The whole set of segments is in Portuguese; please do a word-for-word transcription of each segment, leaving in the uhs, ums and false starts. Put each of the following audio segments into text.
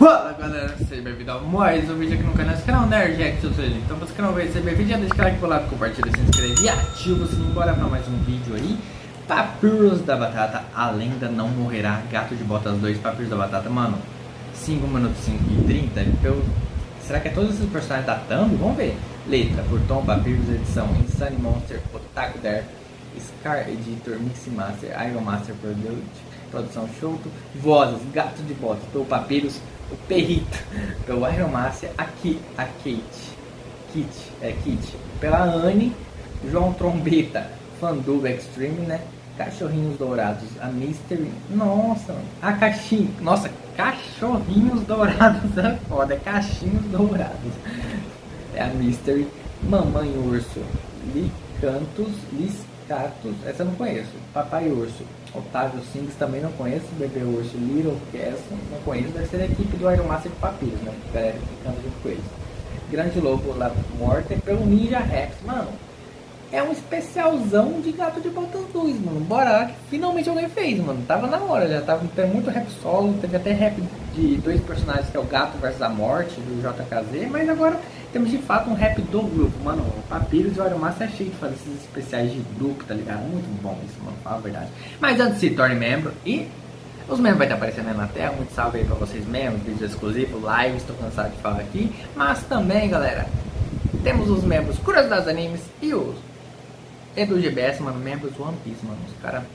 Fala galera, seja bem-vindo a mais um vídeo aqui no canal, esse canal Nerd React, ou seja, então você que não vai ser bem-vindo, já deixa o like pro lado, compartilha, se inscreve e ativa o sininho. Bora pra mais um vídeo aí. Papyrus da Batata, a lenda não morrerá, Gato de Botas dois, Papyrus da Batata, mano, cinco minutos e trinta, eu... será que é todos esses personagens da Thumb? Vamos ver. Letra, por Tom, Papyrus, edição, Insane Monster, Otaku Dare, Scar Editor, Mix Master, Iron Master Product, produção Shouto, vozes, Gato de Botas, pelo Papyrus, o Perrito, pelo Iron Master, aqui, a Kate, Kit, é Kit, pela Anne, João Trombeta, Fanduba Extreme, né? Cachorrinhos Dourados, a Mystery, nossa, a caixinha, nossa, Cachorrinhos Dourados é foda, Caixinhos Dourados, é a Mystery, Mamãe Urso, Licantos, Liscatos, essa eu não conheço, Papai Urso, Otávio Sings também não conheço, Bebê Urso, Little Castle, não conheço, deve ser da equipe do Iron Master de Papyrus, né, que galera que canta junto com eles. Grande Lobo, La Morte, pelo Ninja Rex, mano, é um especialzão de Gato de Botas dois, mano, bora lá que finalmente alguém fez, mano, tava na hora, já tava tendo muito rap solo, teve até rap de dois personagens que é o Gato versus a Morte, do J K Z, mas agora temos de fato um rap do grupo, mano, o Papyrus e o Iron Master é cheio de fazer esses especiais de grupo, tá ligado? Muito bom isso, mano, fala a verdade. Mas antes se torne membro e os membros vai estar aparecendo aí na tela, muito salve aí pra vocês membros, vídeos exclusivos, lives, estou cansado de falar aqui, mas também, galera, temos os membros Curiosidades Animes e os Edu G B S, mano, membros One Piece, mano, os caras,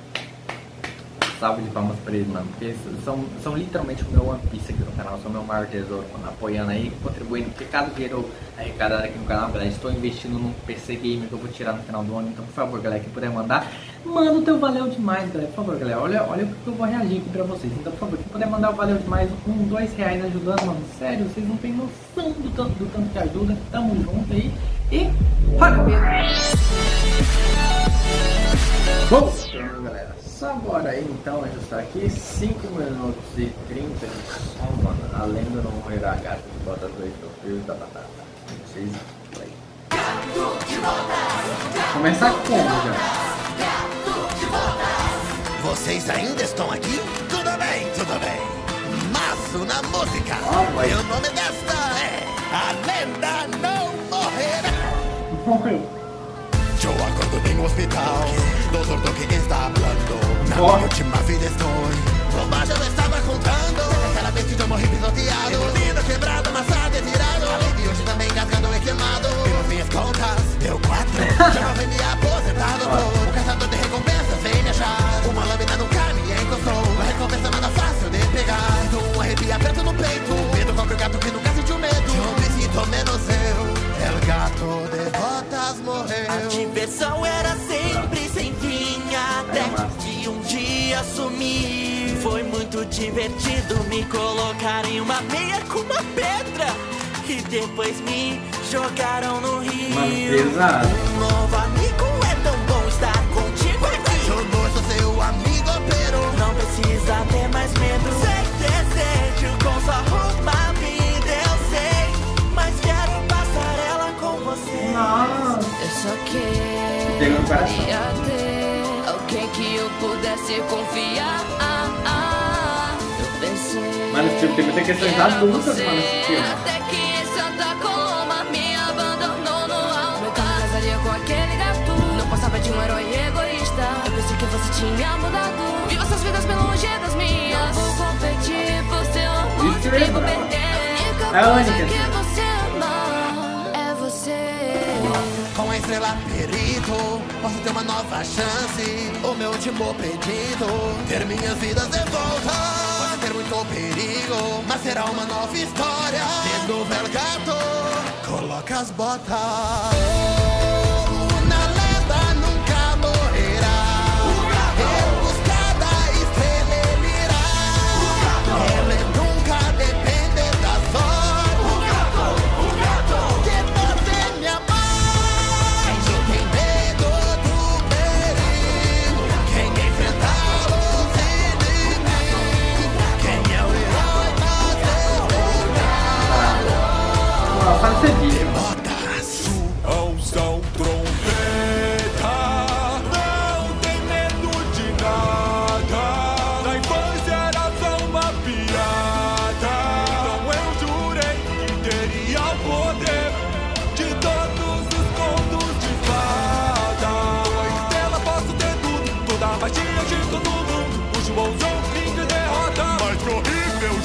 salve de palmas pra eles, mano, porque são, são literalmente o meu One Piece aqui no canal, são o meu maior tesouro, mano, apoiando aí, contribuindo, porque cada dinheiro arrecadado aqui no canal, galera, estou investindo num P C Gamer que eu vou tirar no final do ano, então por favor, galera, quem puder mandar, manda o teu valeu demais, galera, por favor, galera, olha, olha o que eu vou reagir aqui pra vocês, então por favor, quem puder mandar o valeu demais, um, dois reais ajudando, mano, sério, vocês não tem noção do tanto, do tanto que ajuda, tamo junto aí, e bora ver! Bom, então, galera, só bora aí então ajustar aqui cinco minutos e trinta de som, mano. A lenda não morrerá, Gato de Botas dois, Papyrus da Batata. Vocês play. Começar como já? Vocês ainda estão aqui? Tudo bem, tudo bem. Maço na música. Oh, e o nome desta é A Lenda Não Morrerá. Morreu. Eu acordo em um hospital, doutor do que está falando. Na oh. minha última vida estou. Bobagem eu estava contando. Aquela vez que eu morri pisoteado, vida quebrada, amassado e tirado. Além de hoje também gasgado e queimado. Pelas minhas contas, deu quatro. Já não vem me aposentado. Oh. O caçador de recompensas vem me achar. Uma lâmina nunca me encostou. A recompensa nada fácil de pegar. Então um arrepio aperto no peito. Medo cobre o gato que nunca sentiu medo. Eu me sinto menos eu. El Gato de Botas morreu. A diversão era sempre sem fim, até que um dia sumi. Foi muito divertido me colocar em uma meia com uma pedra e depois me jogaram no rio. Um novo amigo, é tão bom estar contigo aqui. Eu não sou seu amigo, pero não precisa ter mais medo. Sem desejo com sua roupa vida, eu sei, mas quero passar ela com você. Nossa. Eu só queria ter alguém que eu pudesse confiar. Eu pensei, Mano, esse filme tem questões adultas, mano, esse filme. até que Santa Coloma me abandonou no altar. Meu carro casaria com aquele gato. Não passava de um herói egoísta. Eu pensei que você tinha mudado. Viva suas vidas pelo jeito das minhas. Não vou competir por seu amor. Isso é Nem vou bravo. perder. É a A única única coisa que- que você ama é você. com a estrela perito, posso ter uma nova chance. O meu último pedido, ter minhas vidas de volta. Pode ter muito perigo, mas será uma nova história. De novo El Gato, coloca as botas. Na lenda nunca morrerá. Em busca da estrela ele irá. Ele nunca depende da sorte. Que você me amar. Quem tem medo do perigo, quem enfrentar os inimigos, quem é o herói mais desejado. Nossa, faz esse vídeo. Botas. Oh, so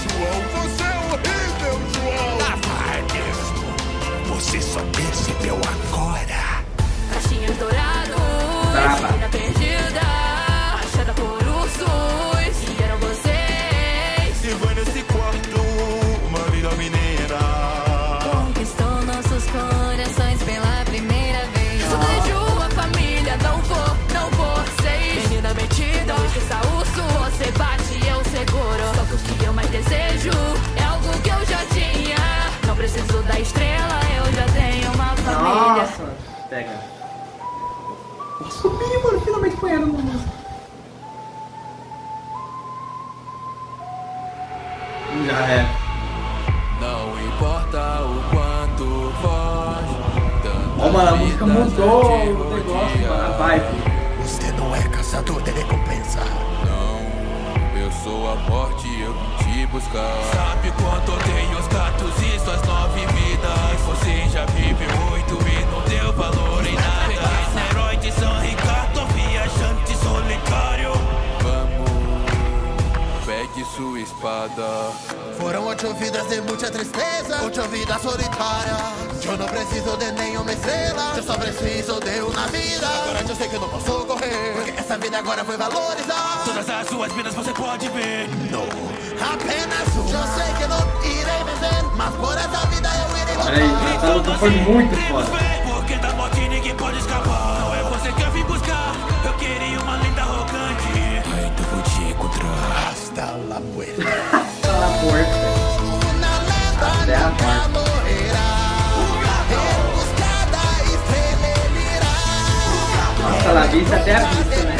João, você é horrível, João. Ah, vai mesmo. Você só percebeu agora. Caixinhas dourados, menina perdida, achada por ursos, e eram vocês. Se vai nesse quarto, uma linda menina Conquistou nossos corações pela primeira vez. Isso desde a família, não vou, não vou, sei. Menina metida, hoje está urso, você bate e eu seguro. Só que o que eu mais desejo é algo que eu já tinha. Não preciso da estrela, eu já tenho uma família. Nossa, pega. Subi, mano, finalmente apanhando uma música. Já é. Não importa o quanto foge. Ó, mano, a música mudou o negócio, mano, a vibe. Você não é caçador de recompensa. Não, eu sou a morte, eu vim te buscar. Sabe quanto odeio os gatos e suas nove vidas? Você já viveu oito e não deu valor em nada. Herói de São Ricardo, viajante solitário. Vamos, pegue sua espada. Foram oito vidas de muita tristeza, oito vidas solitárias. Eu não preciso de nenhuma estrela, eu só preciso de uma vida. Agora eu sei que eu não posso correr, porque essa vida agora foi valorizar. Todas as suas vidas você pode ver. Não, apenas uma. Eu sei que não irei vencer, mas por essa vida eu irei lutar. Peraí, essa luta foi muito foda. Porque da morte ninguém pode escapar. Não é você que eu vim buscar, eu queria uma linda arrogante. Ai, então vou te encontrar. Hasta la muerte. Hasta la muerte. Até a morte. Nossa, la vista até a vista, né?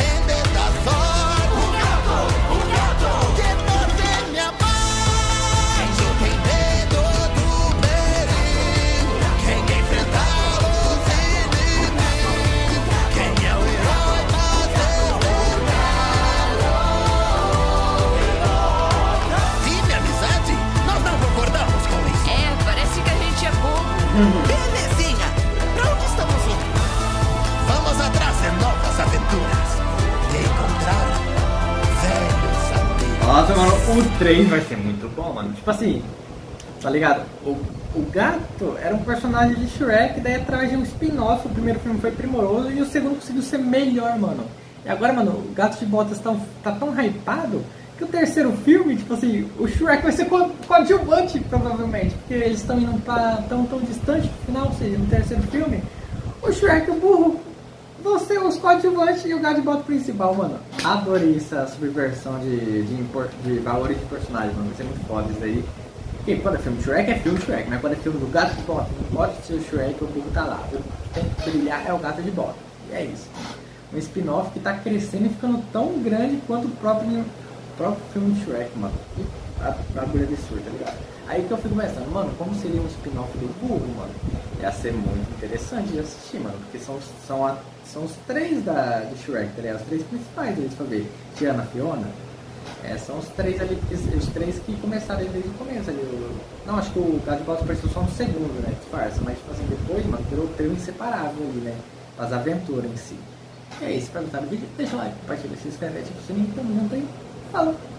Belezinha! Pra onde estamos indo? Vamos atrás de novas aventuras. De encontrar velhos amigos. Nossa, mano, o três vai ser muito bom, mano. Tipo assim, tá ligado? O, o gato era um personagem de Shrek, daí através de um spin-off, o primeiro filme foi primoroso e o segundo conseguiu ser melhor, mano. E agora, mano, o Gato de Botas tá, tá tão hypado que o terceiro filme, tipo assim, o Shrek vai ser co coadjuvante, provavelmente, porque eles estão indo pra tão, tão distante do final, ou seja, no terceiro filme, o Shrek, o burro, vão ser os coadjuvantes e o Gato de Bota principal, mano. Adorei essa subversão de, de, import, de valores de personagens, mano, vai ser muito foda isso aí. Porque quando é filme de Shrek, é filme de Shrek, mas quando é filme do Gato de Bota, não pode ser o Shrek, o burro tá lá, o que tem que brilhar é o Gato de Bota, e é isso. Um spin-off que tá crescendo e ficando tão grande quanto o próprio... O próprio filme de Shrek, mano. E a bagulho absurda, tá ligado? Aí que eu fico pensando, mano, como seria um spin-off do burro, mano? Ia ser muito interessante de assistir, mano. Porque são, são, a, são os três da, de Shrek, tá ligado? Os três principais deles pra ver. Tirando a Fiona. É, são os três ali, os três que começaram desde o começo ali. O, não, acho que o Gato de Botas apareceu só no segundo, né? Disfarça. Mas, tipo assim, depois, mano, virou trio inseparável ali, né? As aventuras em si. E é isso, pra gostar do vídeo, deixa o like, compartilha, se inscreve, ativa o sininho, comenta aí. Falou!